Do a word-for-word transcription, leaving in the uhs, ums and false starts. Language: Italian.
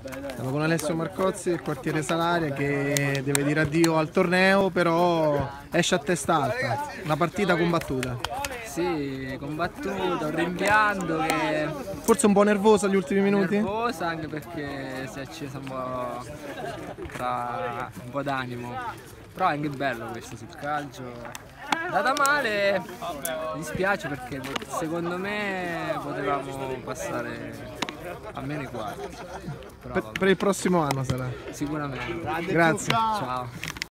Siamo con Alessio Marcozzi, il quartiere Salaria, che deve dire addio al torneo, però esce a testa alta. Una partita combattuta. Sì, combattuto, un rimpianto che... Forse un po' nervosa agli ultimi minuti? Nervosa anche perché si è accesa un po', tra... un po' d'animo. Però è anche bello questo sul calcio. È andata male, mi dispiace perché secondo me potevamo passare almeno i quarti. Per, per il prossimo anno sarà. Sicuramente. Grazie. Ciao.